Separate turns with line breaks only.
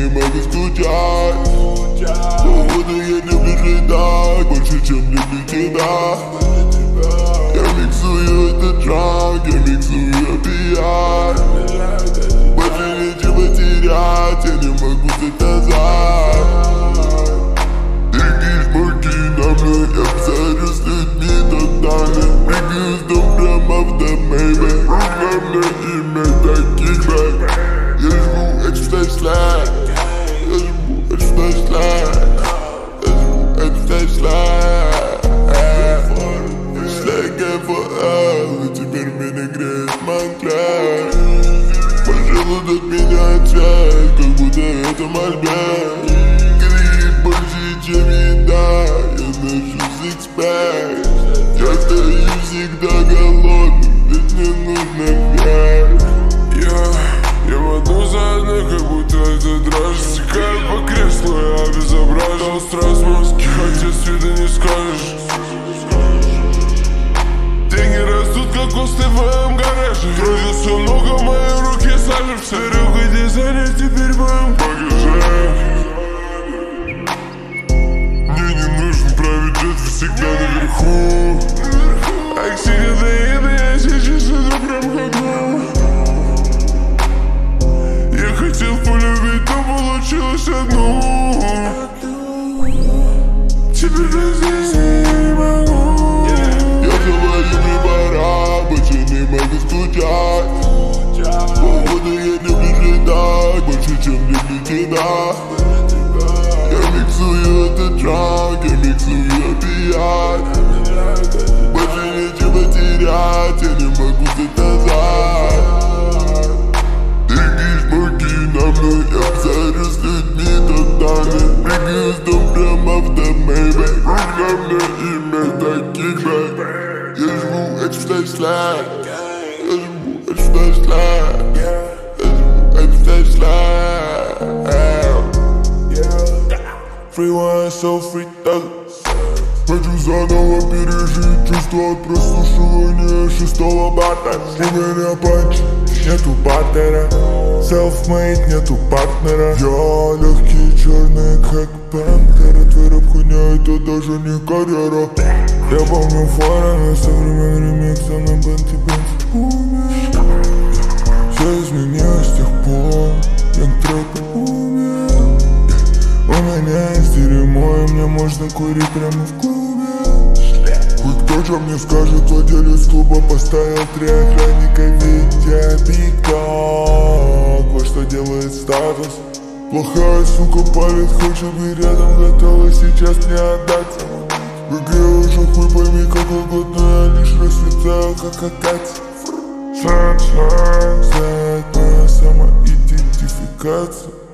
могу скучать. Походу я люблю ждать больше, чем люблю тебя. Я миксую этот дранк, я миксую опиат. Больше нечего терять, я не могу заказать. Береги шмурки на мне, я посмотрю с людьми тогда. Прыгаю с дом прямо в домейбе. Главное имя таких бэк. Я живу экспресс слайд. Я живу экспресс слайд. Я живу экспресс слайд. Слэкэ фоэл, и теперь меня греет Монклер. Желудок меняет цвет, как будто это мольберт. Гриб больше, чем еда, я ношу сикспэк. Я стою всегда голодным, ведь мне нужно пять.
Я в одну за одной, как будто это дрожь. Стекает по креслу, я безображен. Стресс мозги, хотя с вида не скажешь. Деньги растут, как кусты в моем гараже. Трудится много, в моей руке сажився. Рука дизайнер теперь в моем багаже. Мне не нужен править джет, всегда наверху. Оксигены, я сейчас иду прям ходу. Я хотел полюбить, но получилось одну. Теперь здесь не могу.
Я говорю, мне пора, больше не могу скучать. Походу я люблю ждать больше, чем люблю тебя. Я миксую этот дранк, я миксую опиат. Больше нечего терять, я не могу заказать. Береги шмурки на мной, я посмотрю с людьми тогда. Прыгаю с дом прямо в домейбе. Главное имя таких бэк. Я живу экспресс слайд. Я живу экспресс слайд. Я живу экспресс слайд.
Free one, so free thug.
Хочу заново пережить чувство от прослушивания шестого бата.
У меня панч, нету баттера. Self-made, нету партнера.
Я легкий черный, как пантера. Твой рэп хуйня, это даже не карьера.
Я помню форами, современный ремикс, а на бенти
Все изменилось с тех пор, я трек умер.
У меня есть дерьмо, и мне можно курить прямо в клубе.
Хоть кто же мне скажет, владелец клуба поставил 3 охранника, видя пикок. Вот что делает статус. Плохая сука палит, хочет быть рядом, готова сейчас не отдаться. В игре уже хуй пойми какой год, но я лишь расцветаю, как Акация.
Sunshine,
Знает моя самоидентификация.